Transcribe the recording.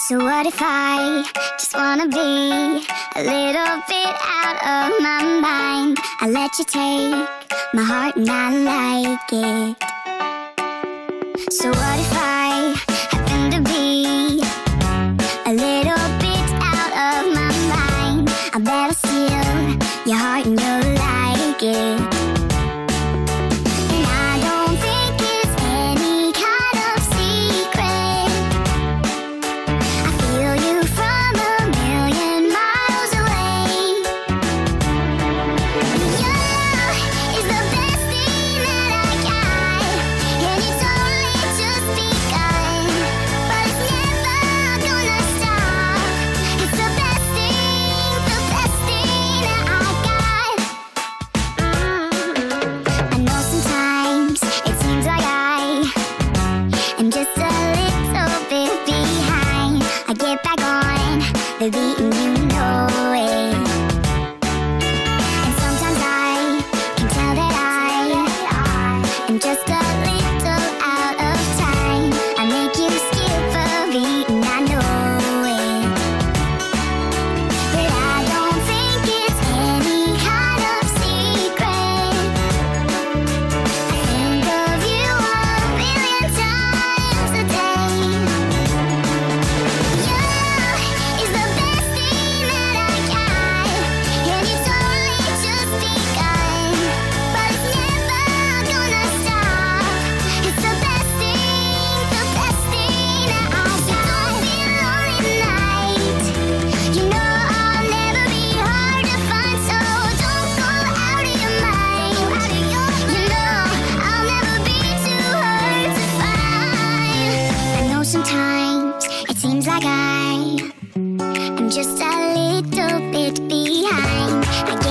So what if I just wanna be a little bit out of my mind? I let you take my heart and I like it. So what if I happen to be a little bit out of my mind? I bet I'll steal your heart and you'll like it. And I don't think it's any kind of secret. I feel you from a million miles away. Your love is the best thing that I got, and it's only just begun. But it's never gonna stop. It's the best thing that I got. I know sometimes it seems like I am just a little bit behind. I get back on the beat and you know it. And sometimes I can tell that I am just a little out of time. I make you skip a beat and I know it. But I don't think it's any kind of secret. I think of you a billion times a day. Your love is the best thing that I got, and it's only just begun. But it's never gonna stop. It's the best thing that I got. So don't feel lonely tonight. You know I'll never be hard to find, so don't go out of your mind. You know I'll never be too hard to find. I know sometimes it seems like I'm just a little bit behind. I